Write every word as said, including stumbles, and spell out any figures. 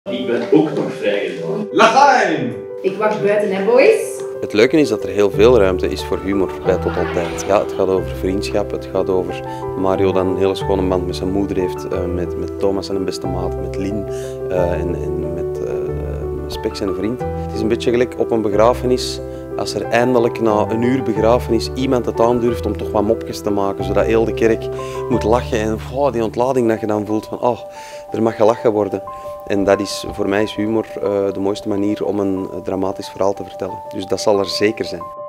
Ik ben ook nog vrijgezel. Lachijn! Ik wacht buiten, hè boys? Het leuke is dat er heel veel ruimte is voor humor bij Tot Altijd. Ja, het gaat over vriendschap, het gaat over Mario dat een hele schone band met zijn moeder heeft, uh, met, met Thomas en een beste maat, met Lien uh, en, en met uh, Spex en een vriend. Het is een beetje gelijk op een begrafenis. Als er eindelijk na een uur begrafenis iemand het aandurft om toch wat mopjes te maken, zodat heel de kerk moet lachen en oh, die ontlading dat je dan voelt van oh, er mag gelachen worden. En dat is, voor mij is humor uh, de mooiste manier om een dramatisch verhaal te vertellen. Dus dat zal er zeker zijn.